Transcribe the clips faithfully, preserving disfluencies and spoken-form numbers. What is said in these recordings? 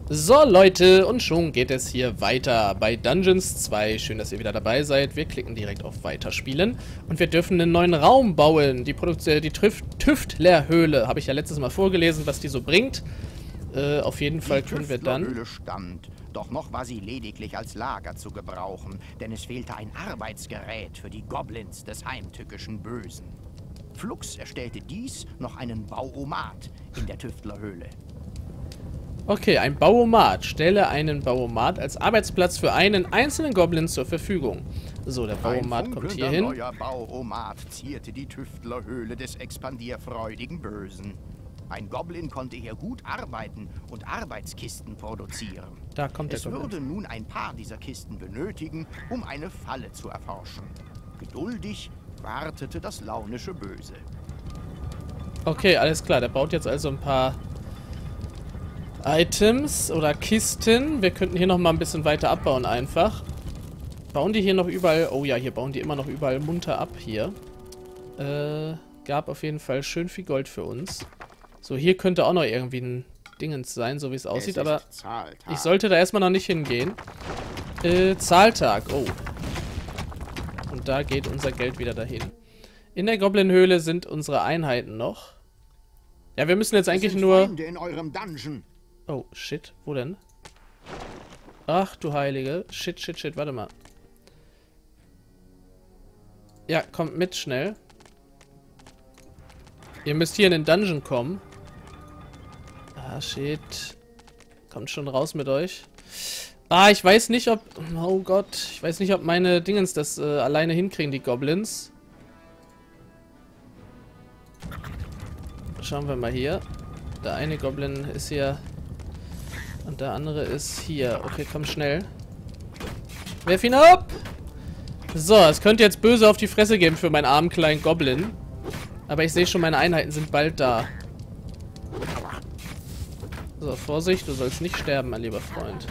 So Leute, und schon geht es hier weiter bei Dungeons zwei. Schön, dass ihr wieder dabei seid. Wir klicken direkt auf Weiterspielen und wir dürfen einen neuen Raum bauen. Die, Produktion, die Tüftlerhöhle, habe ich ja letztes Mal vorgelesen, was die so bringt. Äh, auf jeden Fall können wir dann... Die Tüftlerhöhle stand, doch noch war sie lediglich als Lager zu gebrauchen, denn es fehlte ein Arbeitsgerät für die Goblins des heimtückischen Bösen. Flux erstellte dies noch einen Bauomat in der Tüftlerhöhle. Okay, ein Bauomat. Stelle einen Bauomat als Arbeitsplatz für einen einzelnen Goblin zur Verfügung. So, der Bauomat kommt hier hin. Ein neuer Bauomat zierte die Tüftlerhöhle des expandierfreudigen Bösen. Ein Goblin konnte hier gut arbeiten und Arbeitskisten produzieren. Da kommt der Es Goblin. würde nun ein paar dieser Kisten benötigen, um eine Falle zu erforschen. Geduldig wartete das launische Böse. Okay, alles klar. Der baut jetzt also ein paar Items oder Kisten. Wir könnten hier noch mal ein bisschen weiter abbauen einfach. Bauen die hier noch überall... Oh ja, hier bauen die immer noch überall munter ab hier. Äh, gab auf jeden Fall schön viel Gold für uns. So, hier könnte auch noch irgendwie ein Dingens sein, so wie es aussieht, aber Zahltag. ich sollte da erstmal noch nicht hingehen. Äh, Zahltag. Oh. Und da geht unser Geld wieder dahin. In der Goblin-Höhle sind unsere Einheiten noch. Ja, wir müssen jetzt eigentlich nur... Feinde in eurem Dungeon. Oh, shit. Wo denn? Ach, du Heilige. Shit, shit, shit. Warte mal. Ja, kommt mit, schnell. Ihr müsst hier in den Dungeon kommen. Ah, shit. Kommt schon raus mit euch. Ah, ich weiß nicht, ob... Oh Gott. Ich weiß nicht, ob meine Dingens das äh, alleine hinkriegen, die Goblins. Schauen wir mal hier. Der eine Goblin ist hier... Und der andere ist hier. Okay, komm schnell. Werf ihn ab! So, es könnte jetzt böse auf die Fresse geben für meinen armen kleinen Goblin. Aber ich sehe schon, meine Einheiten sind bald da. So, Vorsicht, du sollst nicht sterben, mein lieber Freund.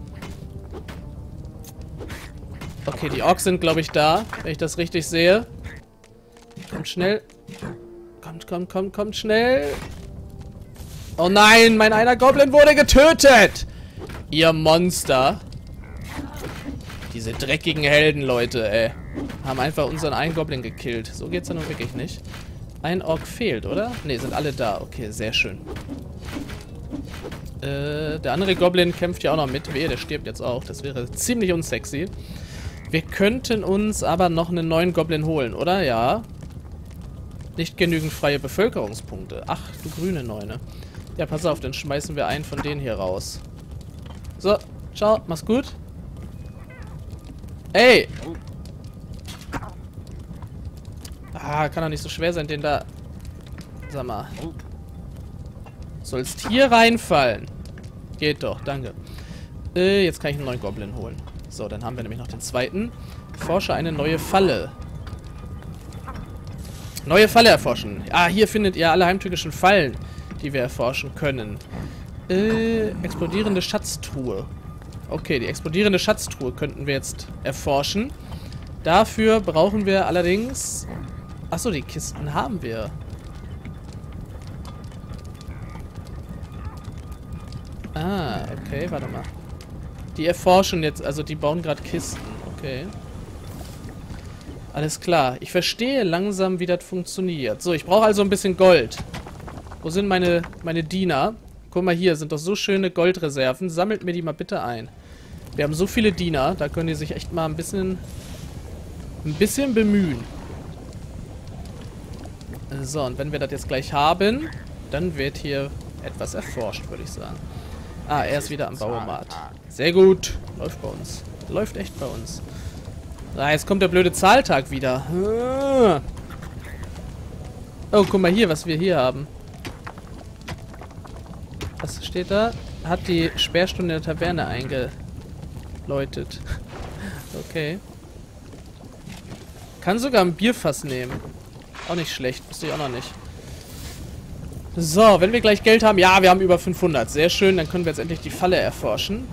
Okay, die Orks sind, glaube ich, da, wenn ich das richtig sehe. Kommt schnell. Kommt, kommt, kommt, kommt schnell. Oh nein, mein einer Goblin wurde getötet! Ihr Monster. Diese dreckigen Helden, Leute, ey. Haben einfach unseren einen Goblin gekillt. So geht's ja nun wirklich nicht. Ein Ork fehlt, oder? Ne, sind alle da. Okay, sehr schön. Äh, der andere Goblin kämpft ja auch noch mit. Wehe, der stirbt jetzt auch. Das wäre ziemlich unsexy. Wir könnten uns aber noch einen neuen Goblin holen, oder? Ja. Nicht genügend freie Bevölkerungspunkte. Ach, du grüne Neune. Ja, pass auf, dann schmeißen wir einen von denen hier raus. So, ciao, mach's gut. Ey! Ah, kann doch nicht so schwer sein, den da... Sag mal. Sollst hier reinfallen. Geht doch, danke. Äh, jetzt kann ich einen neuen Goblin holen. So, dann haben wir nämlich noch den zweiten. Forsche eine neue Falle. Neue Falle erforschen. Ah, hier findet ihr alle heimtückischen Fallen, die wir erforschen können. Äh, explodierende Schatztruhe. Okay, die explodierende Schatztruhe könnten wir jetzt erforschen. Dafür brauchen wir allerdings... Achso, die Kisten haben wir. Ah, okay, warte mal. Die erforschen jetzt, also die bauen gerade Kisten. Okay. Alles klar. Ich verstehe langsam, wie das funktioniert. So, ich brauche also ein bisschen Gold. Wo sind meine, meine Diener? Guck mal hier, sind doch so schöne Goldreserven. Sammelt mir die mal bitte ein. Wir haben so viele Diener, da können die sich echt mal ein bisschen, ein bisschen bemühen. So, und wenn wir das jetzt gleich haben, dann wird hier etwas erforscht, würde ich sagen. Ah, er ist wieder am Bauomat. Sehr gut. Läuft bei uns. Läuft echt bei uns. Ah, jetzt kommt der blöde Zahltag wieder. Oh, guck mal hier, was wir hier haben. Was steht da? Hat die Sperrstunde der Taverne eingeläutet. Okay. Kann sogar ein Bierfass nehmen. Auch nicht schlecht. Wusste ich auch noch nicht. So, wenn wir gleich Geld haben. Ja, wir haben über fünfhundert. Sehr schön. Dann können wir jetzt endlich die Falle erforschen.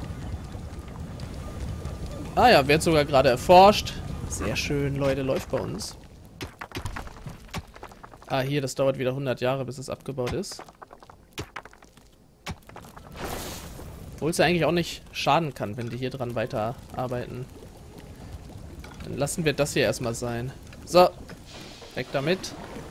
Ah ja, wird sogar gerade erforscht. Sehr schön, Leute. Läuft bei uns. Ah, hier, das dauert wieder hundert Jahre, bis es abgebaut ist. Obwohl es ja eigentlich auch nicht schaden kann, wenn die hier dran weiterarbeiten. Dann lassen wir das hier erstmal sein. So. Weg damit.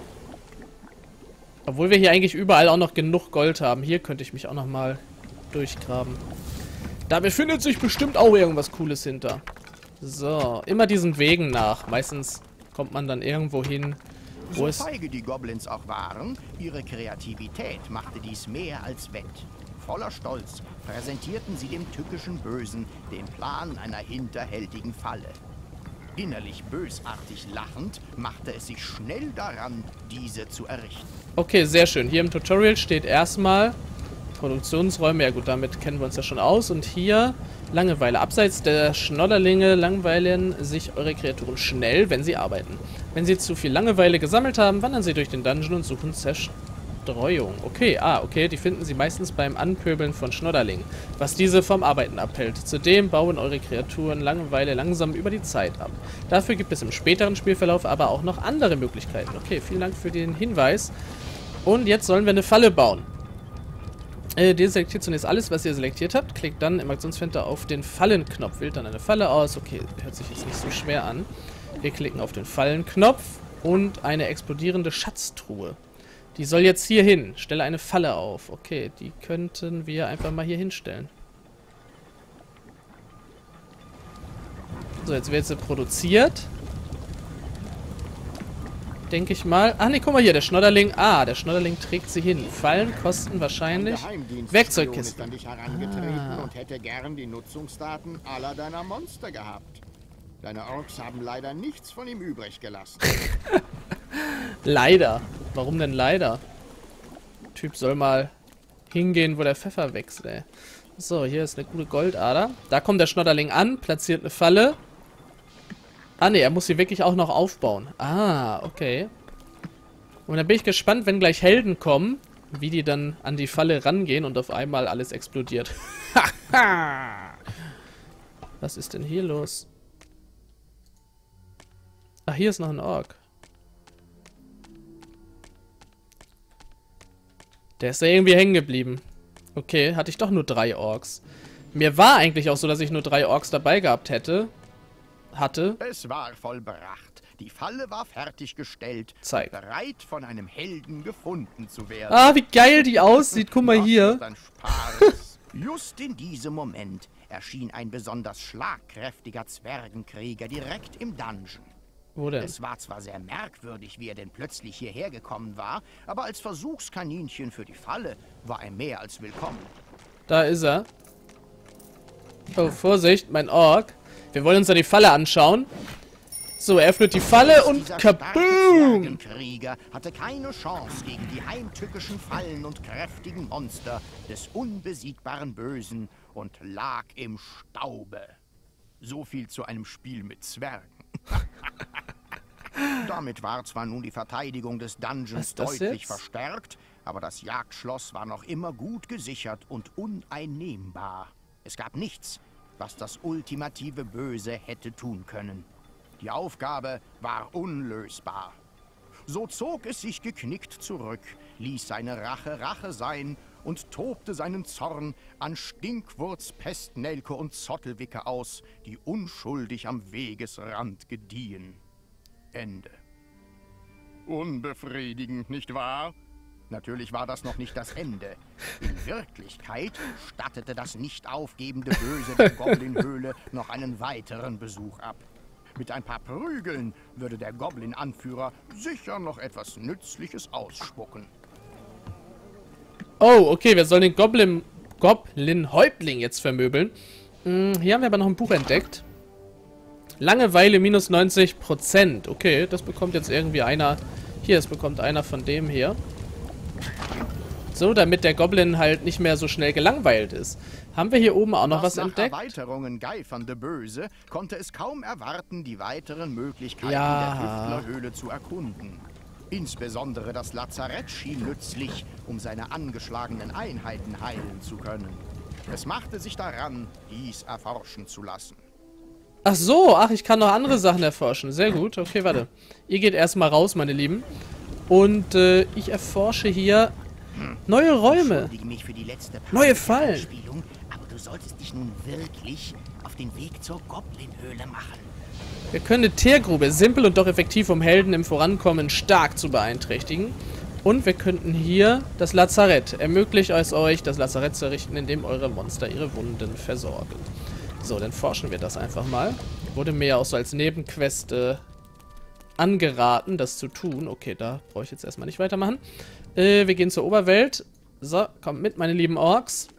Obwohl wir hier eigentlich überall auch noch genug Gold haben. Hier könnte ich mich auch noch mal durchgraben. Da befindet sich bestimmt auch irgendwas Cooles hinter. So. Immer diesen Wegen nach. Meistens kommt man dann irgendwo hin, wo So es... feige die Goblins auch waren, ihre Kreativität machte dies mehr als wett. Voller Stolz präsentierten sie dem tückischen Bösen den Plan einer hinterhältigen Falle. Innerlich bösartig lachend, machte es sich schnell daran, diese zu errichten. Okay, sehr schön. Hier im Tutorial steht erstmal Produktionsräume. Ja gut, damit kennen wir uns ja schon aus. Und hier Langeweile. Abseits der Schnodderlinge langweilen sich eure Kreaturen schnell, wenn sie arbeiten. Wenn sie zu viel Langeweile gesammelt haben, wandern sie durch den Dungeon und suchen Zerstreuung. Okay, ah, okay. Die finden sie meistens beim Anpöbeln von Schnodderlingen, was diese vom Arbeiten abhält. Zudem bauen eure Kreaturen Langeweile langsam über die Zeit ab. Dafür gibt es im späteren Spielverlauf aber auch noch andere Möglichkeiten. Okay, vielen Dank für den Hinweis. Und jetzt sollen wir eine Falle bauen. Äh, deselektiert zunächst alles, was ihr selektiert habt. Klickt dann im Aktionsfenster auf den Fallenknopf. Wählt dann eine Falle aus. Okay, hört sich jetzt nicht so schwer an. Wir klicken auf den Fallenknopf und eine explodierende Schatztruhe. Die soll jetzt hier hin. Stelle eine Falle auf. Okay, die könnten wir einfach mal hier hinstellen. So, jetzt wird sie produziert. Denke ich mal. Ah, ne, guck mal hier, der Schnodderling. Ah, der Schnodderling trägt sie hin. Fallen kosten wahrscheinlich Werkzeugkisten. An dich herangetreten Ah. und hätte gern die Nutzungsdaten aller deiner Monster gehabt. Deine Orks haben leider nichts von ihm übrig gelassen. Leider. Warum denn leider? Der Typ soll mal hingehen, wo der Pfeffer wächst, ey. So, hier ist eine gute Goldader. Da kommt der Schnodderling an, platziert eine Falle. Ah, ne, er muss sie wirklich auch noch aufbauen. Ah, okay. Und dann bin ich gespannt, wenn gleich Helden kommen, wie die dann an die Falle rangehen und auf einmal alles explodiert. Was ist denn hier los? Ach, hier ist noch ein Ork. Der ist da irgendwie hängen geblieben. Okay, hatte ich doch nur drei Orks. Mir war eigentlich auch so, dass ich nur drei Orks dabei gehabt hätte. Hatte. Es war vollbracht. Die Falle war fertiggestellt. Zeig. Bereit, von einem Helden gefunden zu werden. Ah, wie geil die aussieht. Guck mal Das hier. ist ein Spaß. Just in diesem Moment erschien ein besonders schlagkräftiger Zwergenkrieger direkt im Dungeon. Wo denn? Es war zwar sehr merkwürdig, wie er denn plötzlich hierher gekommen war, aber als Versuchskaninchen für die Falle war er mehr als willkommen. Da ist er. Oh, Vorsicht, mein Ork. Wir wollen uns da die Falle anschauen. So, er öffnet die Falle und Dieser starke kaboom! Zwergenkrieger hatte keine Chance gegen die heimtückischen Fallen und kräftigen Monster des unbesiegbaren Bösen und lag im Staube. So viel zu einem Spiel mit Zwergen. Damit war zwar nun die Verteidigung des Was Dungeons ist das deutlich jetzt? verstärkt, aber das Jagdschloss war noch immer gut gesichert und uneinnehmbar. Es gab nichts, was das ultimative Böse hätte tun können. Die Aufgabe war unlösbar. So zog es sich geknickt zurück, ließ seine Rache Rache sein und tobte seinen Zorn an Stinkwurz, Pestnelke und Zottelwicke aus, die unschuldig am Wegesrand gediehen. Ende. Unbefriedigend, nicht wahr? Natürlich war das noch nicht das Ende. In Wirklichkeit stattete das nicht aufgebende Böse der Goblin-Höhle noch einen weiteren Besuch ab. Mit ein paar Prügeln würde der Goblin-Anführer sicher noch etwas Nützliches ausspucken. Oh, okay, wir sollen den Goblin, Goblin-Häuptling jetzt vermöbeln. Hm, hier haben wir aber noch ein Buch entdeckt. Langeweile minus neunzig Prozent. Okay, das bekommt jetzt irgendwie einer. Hier, das bekommt einer von dem hier. So, damit der Goblin halt nicht mehr so schnell gelangweilt ist. Haben wir hier oben auch noch Das was nach entdeckt? Erweiterungen geifernde Böse konnte es kaum erwarten, die weiteren Möglichkeiten Ja. der Tüftlerhöhle zu erkunden. Insbesondere das Lazarett schien nützlich, um seine angeschlagenen Einheiten heilen zu können. Es machte sich daran, dies erforschen zu lassen. Ach so, ach, ich kann noch andere Sachen erforschen. Sehr gut. Okay, warte. Ihr geht erstmal raus, meine Lieben. Und äh, ich erforsche hier neue Räume. Entschuldige mich für die letzte Neue Fallen. Anspielung, aber du solltest dich nun wirklich auf den Weg zur Goblin-Höhle machen. Wir können eine Teergrube simpel und doch effektiv, um Helden im Vorankommen stark zu beeinträchtigen. Und wir könnten hier das Lazarett. Ermöglicht es euch, das Lazarett zu errichten, indem eure Monster ihre Wunden versorgen. So, dann forschen wir das einfach mal. Wurde mir auch so als Nebenquest äh, angeraten, das zu tun. Okay, da brauche ich jetzt erstmal nicht weitermachen. Äh, wir gehen zur Oberwelt. So, kommt mit, meine lieben Orks.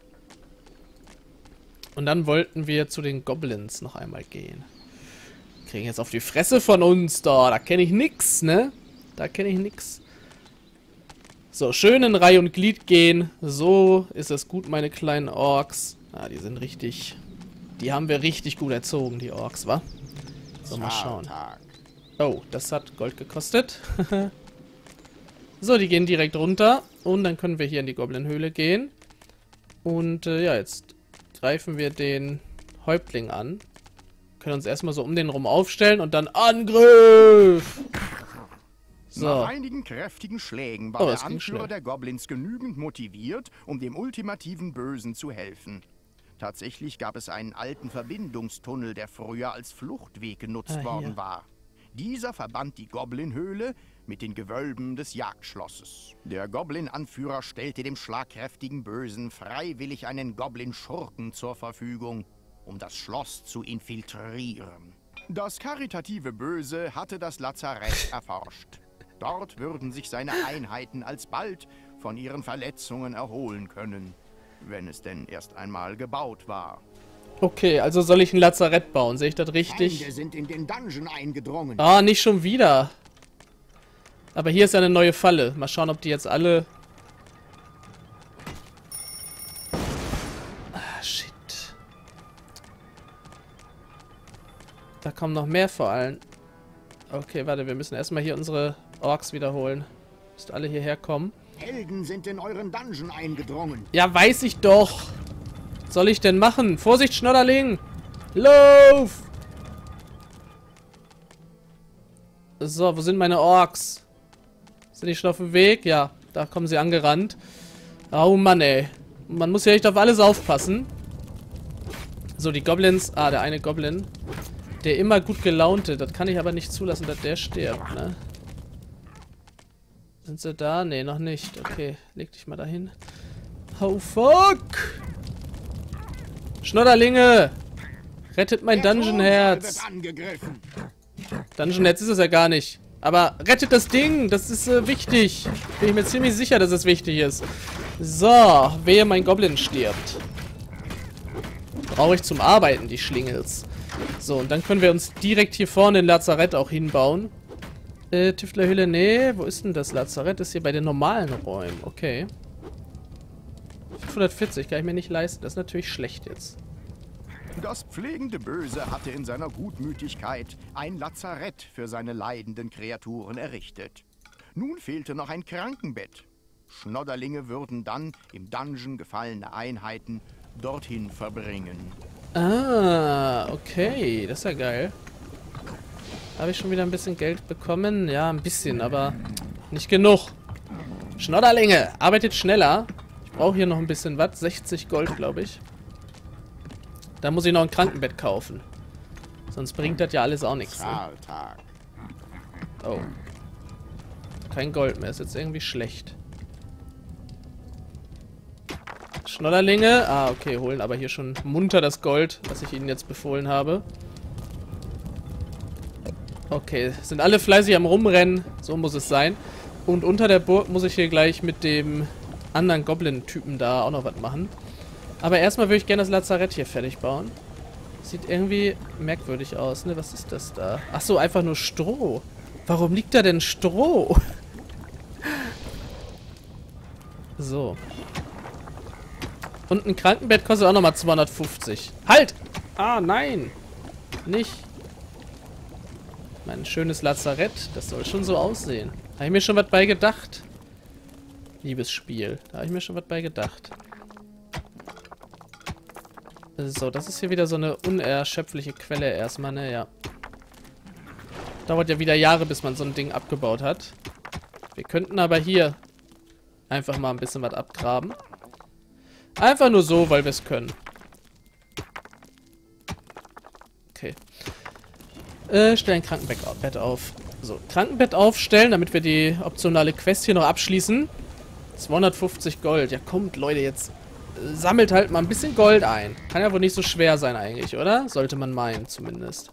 Und dann wollten wir zu den Goblins noch einmal gehen. Kriegen jetzt auf die Fresse von uns da. Da kenne ich nix, ne? Da kenne ich nix. So, schön in Reihe und Glied gehen. So ist es gut, meine kleinen Orks. Ah, die sind richtig... Die haben wir richtig gut erzogen, die Orks, wa? So, mal schauen. Oh, das hat Gold gekostet. So, die gehen direkt runter. Und dann können wir hier in die Goblin-Höhle gehen. Und äh, ja, jetzt greifen wir den Häuptling an. Können uns erstmal so um den rum aufstellen und dann Angriff! So. Nach einigen kräftigen Schlägen war oh, der Anführer der Goblins genügend motiviert, um dem ultimativen Bösen zu helfen. Tatsächlich gab es einen alten Verbindungstunnel, der früher als Fluchtweg genutzt ah, worden war. Dieser verband die Goblin-Höhle mit den Gewölben des Jagdschlosses. Der Goblin-Anführer stellte dem schlagkräftigen Bösen freiwillig einen Goblin-Schurken zur Verfügung, um das Schloss zu infiltrieren. Das karitative Böse hatte das Lazarett erforscht. Dort würden sich seine Einheiten alsbald von ihren Verletzungen erholen können, wenn es denn erst einmal gebaut war. Okay, also soll ich ein Lazarett bauen? Sehe ich das richtig? Feinde sind in den Dungeon eingedrungen. Ah, nicht schon wieder. Aber hier ist ja eine neue Falle. Mal schauen, ob die jetzt alle... Ah, shit. Da kommen noch mehr vor allem. Okay, warte, wir müssen erstmal hier unsere Orks wiederholen. Müsst alle hierher kommen. Helden sind in euren Dungeon eingedrungen. Ja, weiß ich doch. Was soll ich denn machen? Vorsicht, Schnodderling! Lauf! So, wo sind meine Orks? Sind die schon auf dem Weg? Ja, da kommen sie angerannt. Oh Mann, ey. Man muss ja echt auf alles aufpassen. So, die Goblins. Ah, der eine Goblin. Der immer gut gelaunte. Das kann ich aber nicht zulassen, dass der stirbt, ne? Sind sie da? Ne, noch nicht. Okay, leg dich mal dahin. Oh, fuck! Schnodderlinge! Rettet mein Dungeon-Herz! Dungeon-Herz ist es ja gar nicht. Aber rettet das Ding! Das ist äh, wichtig. Bin ich mir ziemlich sicher, dass es wichtig ist. So, wehe mein Goblin stirbt. Brauche ich zum Arbeiten, die Schlingels. So, und dann können wir uns direkt hier vorne ein Lazarett auch hinbauen. Äh, Tüftlerhöhle, nee. Wo ist denn das Lazarett? Ist hier bei den normalen Räumen. Okay. fünfhundertvierzig kann ich mir nicht leisten. Das ist natürlich schlecht jetzt. Das pflegende Böse hatte in seiner Gutmütigkeit ein Lazarett für seine leidenden Kreaturen errichtet. Nun fehlte noch ein Krankenbett. Schnodderlinge würden dann im Dungeon gefallene Einheiten dorthin verbringen. Ah, okay. Das ist ja geil. Habe ich schon wieder ein bisschen Geld bekommen? Ja, ein bisschen, aber nicht genug. Schnodderlinge, arbeitet schneller. Ich brauche hier noch ein bisschen was. sechzig Gold, glaube ich. Da muss ich noch ein Krankenbett kaufen. Sonst bringt das ja alles auch nichts. Ne? Oh. Kein Gold mehr. Ist jetzt irgendwie schlecht. Schnodderlinge. Ah, okay. Holen aber hier schon munter das Gold, was ich ihnen jetzt befohlen habe. Okay. Sind alle fleißig am Rumrennen. So muss es sein. Und unter der Burg muss ich hier gleich mit dem anderen Goblin-Typen da auch noch was machen. Aber erstmal würde ich gerne das Lazarett hier fertig bauen. Sieht irgendwie merkwürdig aus, ne? Was ist das da? Ach so, einfach nur Stroh. Warum liegt da denn Stroh? So. Und ein Krankenbett kostet auch nochmal zweihundertfünfzig. Halt! Ah, nein! Nicht. Mein schönes Lazarett. Das soll schon so aussehen. Habe ich mir schon was bei gedacht? Liebes Spiel. Da habe ich mir schon was bei gedacht. So, das ist hier wieder so eine unerschöpfliche Quelle erstmal, ne? Ja. Dauert ja wieder Jahre, bis man so ein Ding abgebaut hat. Wir könnten aber hier einfach mal ein bisschen was abgraben. Einfach nur so, weil wir es können. Äh, stell ein Krankenbett auf. So, Krankenbett aufstellen, damit wir die optionale Quest hier noch abschließen. zweihundertfünfzig Gold. Ja, kommt, Leute, jetzt äh, sammelt halt mal ein bisschen Gold ein. Kann ja wohl nicht so schwer sein eigentlich, oder? Sollte man meinen, zumindest.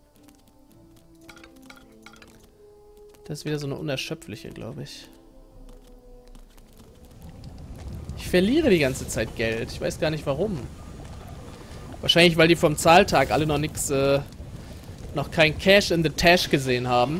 Das ist wieder so eine unerschöpfliche, glaube ich. Ich verliere die ganze Zeit Geld. Ich weiß gar nicht warum. Wahrscheinlich, weil die vom Zahltag alle noch nichts, äh, noch kein Cash in the Tash gesehen haben.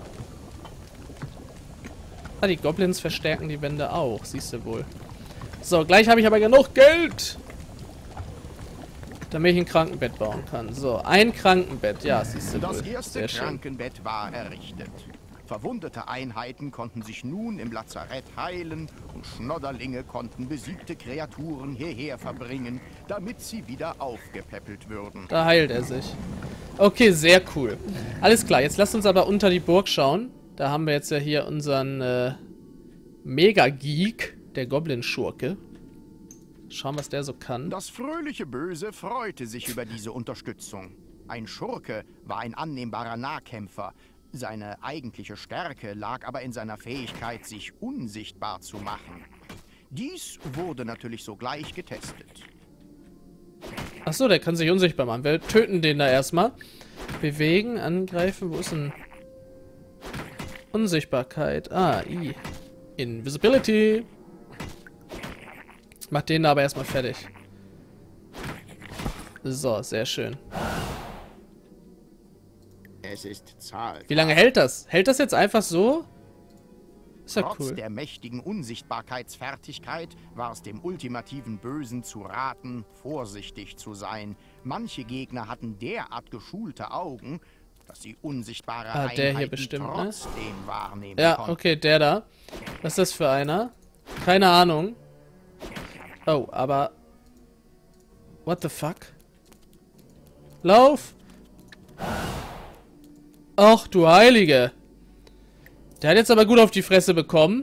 Ah, die Goblins verstärken die Wände auch. Siehst du wohl. So, gleich habe ich aber genug Geld. Damit ich ein Krankenbett bauen kann. So, ein Krankenbett. Ja, siehst du wohl. Das erste Krankenbett war errichtet. Verwundete Einheiten konnten sich nun im Lazarett heilen und Schnodderlinge konnten besiegte Kreaturen hierher verbringen, damit sie wieder aufgepäppelt würden. Da heilt er sich. Okay, sehr cool. Alles klar, jetzt lasst uns aber unter die Burg schauen. Da haben wir jetzt ja hier unseren äh, Mega-Geek, der Goblin-Schurke. Schauen, was der so kann. Das fröhliche Böse freute sich über diese Unterstützung. Ein Schurke war ein annehmbarer Nahkämpfer. Seine eigentliche Stärke lag aber in seiner Fähigkeit, sich unsichtbar zu machen. Dies wurde natürlich sogleich getestet. Achso, der kann sich unsichtbar machen. Wir töten den da erstmal. Bewegen, angreifen. Wo ist denn... Unsichtbarkeit. Ah, I. Invisibility. Mach den da aber erstmal fertig. So, sehr schön. Es ist Zahl. Wie lange hält das? Hält das jetzt einfach so? Ist ja Trotz cool. der mächtigen Unsichtbarkeitsfertigkeit war es dem ultimativen Bösen zu raten, vorsichtig zu sein. Manche Gegner hatten derart geschulte Augen, dass sie unsichtbare Ah, der Einheiten hier bestimmt, ne? trotzdem wahrnehmen Ja, konnten. okay, der da. Was ist das für einer? Keine Ahnung. Oh, aber... What the fuck? Lauf! Ach, du Heilige! Der hat jetzt aber gut auf die Fresse bekommen.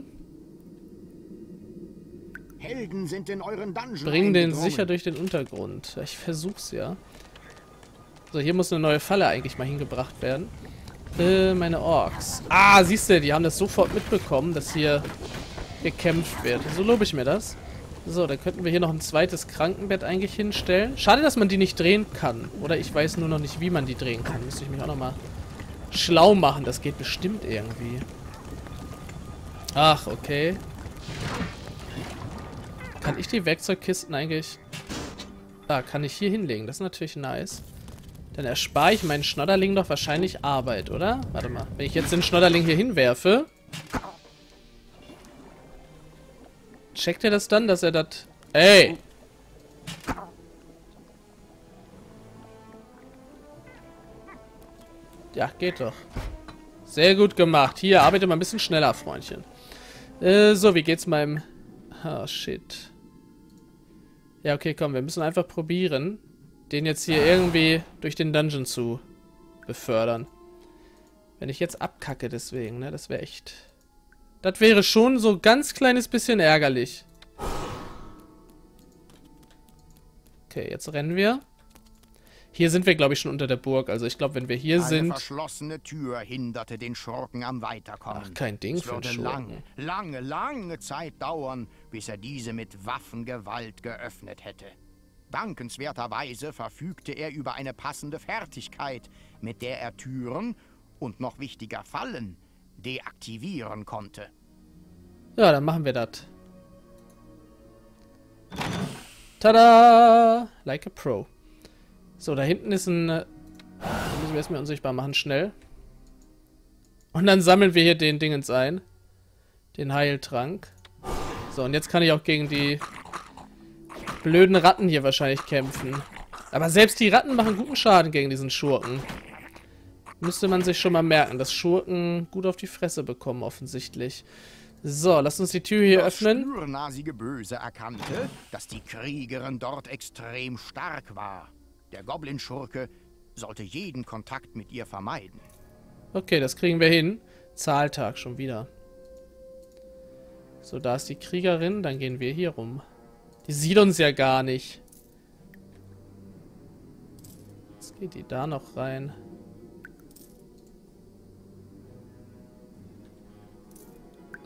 Helden sind in euren Dungeon Bring den eingedrungen. sicher durch den Untergrund. Ich versuch's ja. So, hier muss eine neue Falle eigentlich mal hingebracht werden. Äh, meine Orks. Ah, siehst du, die haben das sofort mitbekommen, dass hier gekämpft wird. So lobe ich mir das. So, dann könnten wir hier noch ein zweites Krankenbett eigentlich hinstellen. Schade, dass man die nicht drehen kann. Oder ich weiß nur noch nicht, wie man die drehen kann. Müsste ich mich auch nochmal schlau machen. Das geht bestimmt irgendwie. Ach, okay. Kann ich die Werkzeugkisten eigentlich... Ah, kann ich hier hinlegen. Das ist natürlich nice. Dann erspare ich meinen Schnodderling doch wahrscheinlich Arbeit, oder? Warte mal. Wenn ich jetzt den Schnodderling hier hinwerfe... Checkt er das dann, dass er das... Ey! Ja, geht doch. Sehr gut gemacht. Hier, arbeite mal ein bisschen schneller, Freundchen. Äh, so, wie geht's meinem... Ah, shit. Ja, okay, komm, wir müssen einfach probieren, den jetzt hier irgendwie durch den Dungeon zu befördern. Wenn ich jetzt abkacke deswegen, ne, das wäre echt... Das wäre schon so ein ganz kleines bisschen ärgerlich. Okay, jetzt rennen wir. Hier sind wir, glaube ich, schon unter der Burg. Also ich glaube, wenn wir hier Eine sind... verschlossene Tür hinderte den Schurken am Weiterkommen. Ach, kein Ding es für einen würde Schurken. lange, lange, lange Zeit dauern, bis er diese mit Waffengewalt geöffnet hätte. Dankenswerterweise verfügte er über eine passende Fertigkeit, mit der er Türen und noch wichtiger Fallen deaktivieren konnte. Ja, dann machen wir das. Tada! Like a Pro. So, da hinten ist ein... Da müssen wir erstmal unsichtbar machen, schnell. Und dann sammeln wir hier den Dingens ein. Den Heiltrank. So, und jetzt kann ich auch gegen die blöden Ratten hier wahrscheinlich kämpfen. Aber selbst die Ratten machen guten Schaden gegen diesen Schurken. Müsste man sich schon mal merken, dass Schurken gut auf die Fresse bekommen, offensichtlich. So, lass uns die Tür hier Das öffnen. Das schnürnasige Böse erkannte, dass die Kriegerin dort extrem stark war. Der Goblin-Schurke sollte jeden Kontakt mit ihr vermeiden. Okay, das kriegen wir hin. Zahltag schon wieder. So, da ist die Kriegerin. Dann gehen wir hier rum. Die sieht uns ja gar nicht. Jetzt geht die da noch rein.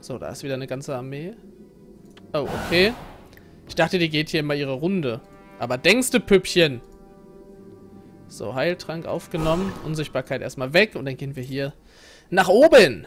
So, da ist wieder eine ganze Armee. Oh, okay. Ich dachte, die geht hier immer ihre Runde. Aber denkst du, Püppchen? So, Heiltrank aufgenommen. Unsichtbarkeit erstmal weg. Und dann gehen wir hier nach oben.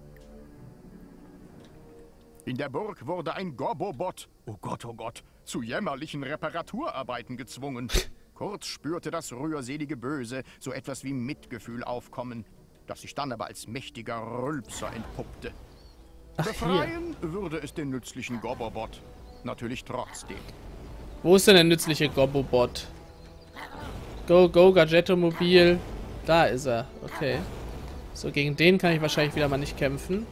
In der Burg wurde ein Gobbobot, oh Gott, oh Gott, zu jämmerlichen Reparaturarbeiten gezwungen. Kurz spürte das rührselige Böse so etwas wie Mitgefühl aufkommen, das sich dann aber als mächtiger Rülpser entpuppte. Ach, Befreien hier würde es den nützlichen Gobbobot. Natürlich trotzdem. Wo ist denn der nützliche Gobbobot? Go, go, Gadgetto-Mobil. Da ist er. Okay. So, gegen den kann ich wahrscheinlich wieder mal nicht kämpfen.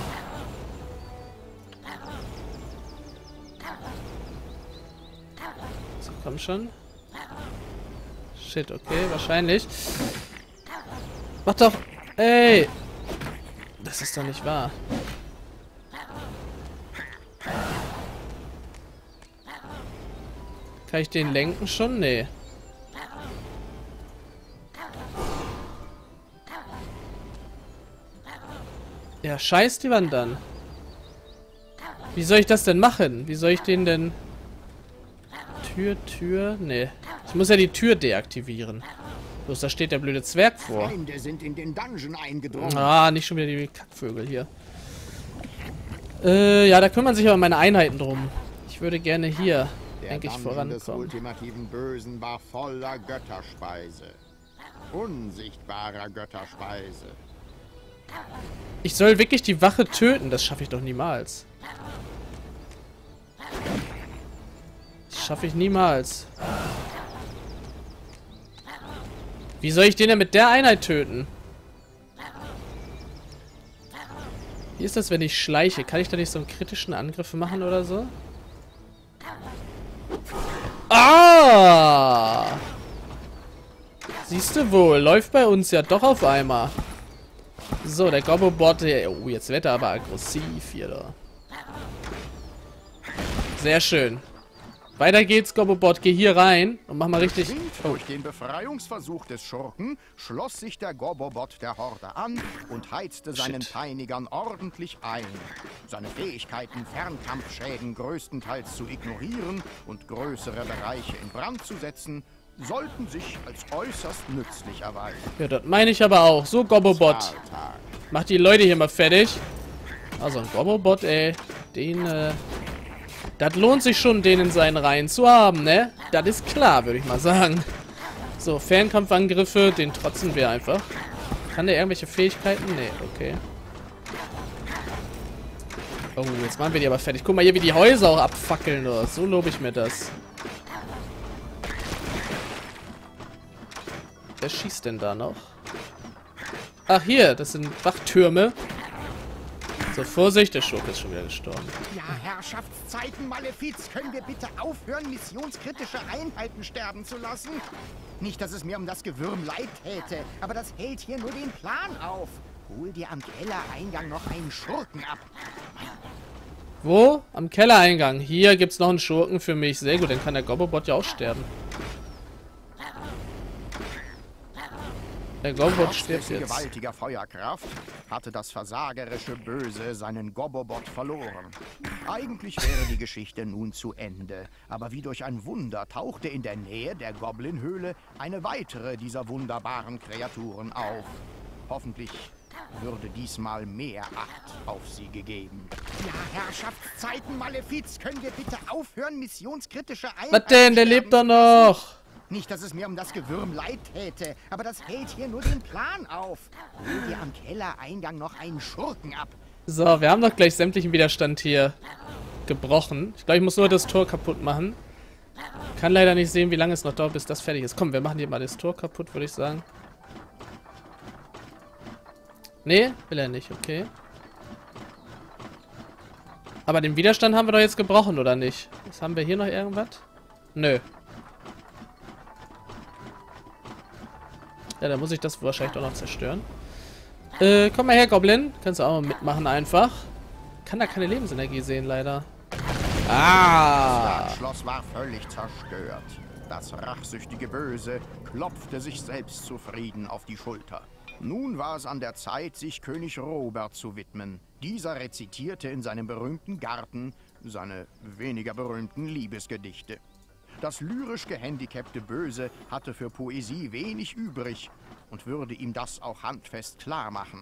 So, komm schon. Shit, okay, wahrscheinlich. Mach doch... Ey! Das ist doch nicht wahr. Kann ich den lenken schon? Nee. Ja, scheiß die Wand dann. Wie soll ich das denn machen? Wie soll ich den denn... Tür, Tür... Nee. Ich muss ja die Tür deaktivieren. Bloß da steht der blöde Zwerg vor. Feinde sind in den Dungeon eingedrungen. Ah, nicht schon wieder die Kackvögel hier. Äh, ja, da kümmern sich aber meine Einheiten drum. Ich würde gerne hier, denke ich, vorankommen. Der Dungeon des ultimativen Bösen war voller Götterspeise. Unsichtbarer Götterspeise. Ich soll wirklich die Wache töten. Das schaffe ich doch niemals. Das schaffe ich niemals. Wie soll ich den denn mit der Einheit töten? Wie ist das, wenn ich schleiche? Kann ich da nicht so einen kritischen Angriff machen oder so? Ah! Siehst du wohl, läuft bei uns ja doch auf einmal. So, der Gobbobot, oh, jetzt wird er aber aggressiv hier da. Sehr schön. Weiter geht's, Gobbobot. Geh hier rein und mach mal richtig... Oh. Durch den Befreiungsversuch des Schurken schloss sich der Gobbobot der Horde an und heizte seinen Shit. Peinigern ordentlich ein. Seine Fähigkeiten, Fernkampfschäden größtenteils zu ignorieren und größere Bereiche in Brand zu setzen, sollten sich als äußerst nützlich erweisen. Ja, das meine ich aber auch. So, Gobbobot. Zahltag. Mach die Leute hier mal fertig. Also ein Gobbobot, ey. Den, äh... Das lohnt sich schon, den in seinen Reihen zu haben, ne? Das ist klar, würde ich mal sagen. So, Fernkampfangriffe, den trotzen wir einfach. Kann der irgendwelche Fähigkeiten? Nee, okay. Oh, jetzt machen wir die aber fertig. Guck mal hier, wie die Häuser auch abfackeln. Oder? So lobe ich mir das. Wer schießt denn da noch? Ach, hier, das sind Wachtürme. So, Vorsicht, der Schurke ist schon wieder gestorben. Ja, Herrschaftszeiten, Malefiz, können wir bitte aufhören, missionskritische Einheiten sterben zu lassen? Nicht, dass es mir um das Gewürm leid täte, aber das hält hier nur den Plan auf. Hol dir am Kellereingang noch einen Schurken ab. Wo? Am Kellereingang. Hier gibt's noch einen Schurken für mich. Sehr gut, dann kann der Gobbobot ja auch sterben. Der Gobbobot stirbt jetzt. Gewaltiger Feuerkraft hatte das versagerische Böse seinen Gobbobot verloren. Eigentlich wäre die Geschichte nun zu Ende, aber wie durch ein Wunder tauchte in der Nähe der Goblin-Höhle eine weitere dieser wunderbaren Kreaturen auf. Hoffentlich würde diesmal mehr Acht auf sie gegeben. Ja, Herrschaftszeiten, Malefiz, können wir bitte aufhören, missionskritische Einheiten... Was denn? Der lebt doch noch! Nicht, dass es mir um das Gewürm leid täte, aber das hält hier nur den Plan auf. Hol dir am Kellereingang noch einen Schurken ab. So, wir haben doch gleich sämtlichen Widerstand hier gebrochen. Ich glaube, ich muss nur das Tor kaputt machen. Kann leider nicht sehen, wie lange es noch dauert, bis das fertig ist. Komm, wir machen hier mal das Tor kaputt, würde ich sagen. Nee, will er nicht, okay. Aber den Widerstand haben wir doch jetzt gebrochen, oder nicht? Was haben wir hier noch irgendwas? Nö. Ja, dann muss ich das wahrscheinlich doch noch zerstören. Äh, komm mal her, Goblin. Kannst du auch mal mitmachen einfach. Kann da keine Lebensenergie sehen, leider. Ah! Das Schloss war völlig zerstört. Das rachsüchtige Böse klopfte sich selbst zufrieden auf die Schulter. Nun war es an der Zeit, sich König Robert zu widmen. Dieser rezitierte in seinem berühmten Garten seine weniger berühmten Liebesgedichte. Das lyrisch gehandicapte Böse hatte für Poesie wenig übrig und würde ihm das auch handfest klar machen.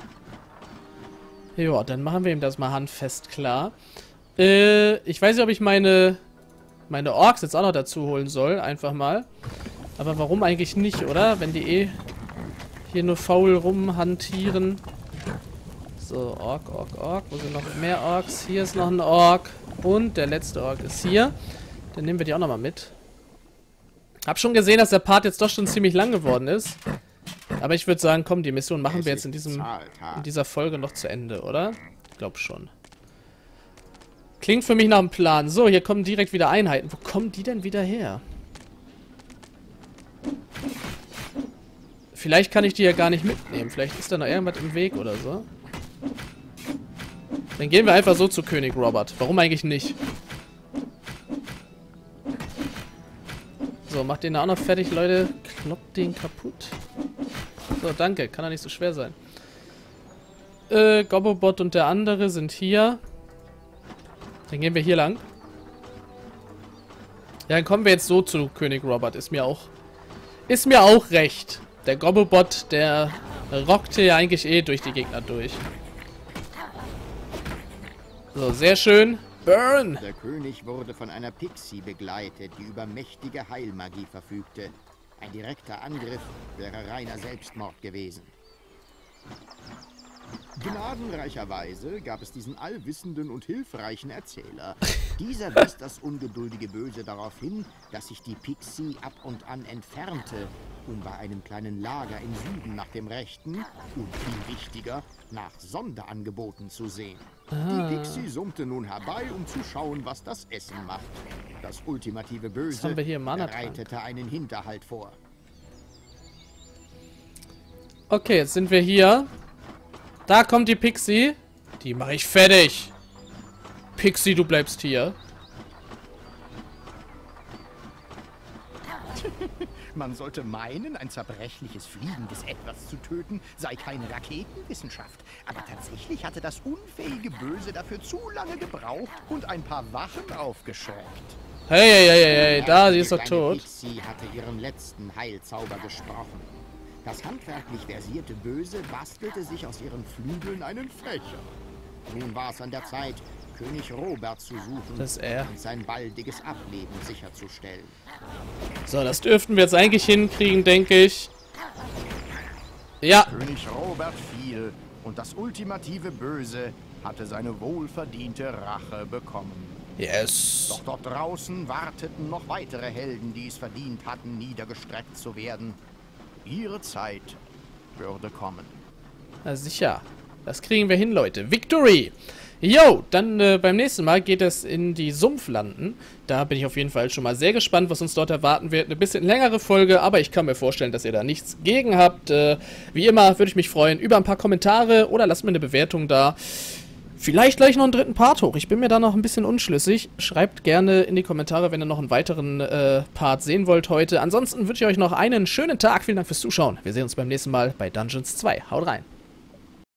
Ja, dann machen wir ihm das mal handfest klar. Äh, ich weiß nicht, ob ich meine, meine Orks jetzt auch noch dazu holen soll, einfach mal. Aber warum eigentlich nicht, oder? Wenn die eh hier nur faul rumhantieren. So, Ork, Ork, Ork. Wo sind noch mehr Orks? Hier ist noch ein Ork. Und der letzte Ork ist hier. Den nehmen wir die auch nochmal mit. Hab schon gesehen, dass der Part jetzt doch schon ziemlich lang geworden ist. Aber ich würde sagen, komm, die Mission machen wir jetzt in, diesem, in dieser Folge noch zu Ende, oder? Ich glaube schon. Klingt für mich nach einem Plan. So, hier kommen direkt wieder Einheiten. Wo kommen die denn wieder her? Vielleicht kann ich die ja gar nicht mitnehmen. Vielleicht ist da noch irgendwas im Weg oder so. Dann gehen wir einfach so zu König Robert. Warum eigentlich nicht? So, macht den da auch noch fertig, Leute. Kloppt den kaputt. So, danke. Kann doch nicht so schwer sein. Äh, Gobbobot und der andere sind hier. Dann gehen wir hier lang. Ja, dann kommen wir jetzt so zu König Robert. Ist mir auch... Ist mir auch recht. Der Gobbobot, der rockte ja eigentlich eh durch die Gegner durch. So, sehr schön. Burn! Der König wurde von einer Pixie begleitet, die über mächtige Heilmagie verfügte. Ein direkter Angriff wäre reiner Selbstmord gewesen. Gnadenreicherweise gab es diesen allwissenden und hilfreichen Erzähler. Dieser wies das ungeduldige Böse darauf hin, dass sich die Pixie ab und an entfernte, um bei einem kleinen Lager im Süden nach dem Rechten und viel wichtiger, nach Sonderangeboten zu sehen. Die Pixie summte nun herbei, um zu schauen, was das Essen macht. Das ultimative Böse haben wir hier bereitete einen Hinterhalt vor. Okay, jetzt sind wir hier. Da kommt die Pixie. Die mache ich fertig. Pixie, du bleibst hier. Man sollte meinen, ein zerbrechliches, fliegendes Etwas zu töten, sei keine Raketenwissenschaft. Aber tatsächlich hatte das unfähige Böse dafür zu lange gebraucht und ein paar Wachen aufgeschreckt. Hey, hey, hey, hey, da, sie ist doch tot. Pixie hatte ihren letzten Heilzauber gesprochen. Das handwerklich versierte Böse bastelte sich aus ihren Flügeln einen Fächer. Nun war es an der Zeit, König Robert zu suchen das ist er. und sein baldiges Ableben sicherzustellen. So, das dürften wir jetzt eigentlich hinkriegen, denke ich. Ja. König Robert fiel und das ultimative Böse hatte seine wohlverdiente Rache bekommen. Yes. Doch dort draußen warteten noch weitere Helden, die es verdient hatten, niedergestreckt zu werden. Ihre Zeit würde kommen. Na sicher. Das kriegen wir hin, Leute. Victory! Jo, dann äh, beim nächsten Mal geht es in die Sumpflanden. Da bin ich auf jeden Fall schon mal sehr gespannt, was uns dort erwarten wird. Eine bisschen längere Folge, aber ich kann mir vorstellen, dass ihr da nichts gegen habt. Äh, wie immer würde ich mich freuen über ein paar Kommentare oder lasst mir eine Bewertung da. Vielleicht gleich noch einen dritten Part hoch. Ich bin mir da noch ein bisschen unschlüssig. Schreibt gerne in die Kommentare, wenn ihr noch einen weiteren äh, Part sehen wollt heute. Ansonsten wünsche ich euch noch einen schönen Tag. Vielen Dank fürs Zuschauen. Wir sehen uns beim nächsten Mal bei Dungeons zwei. Haut rein.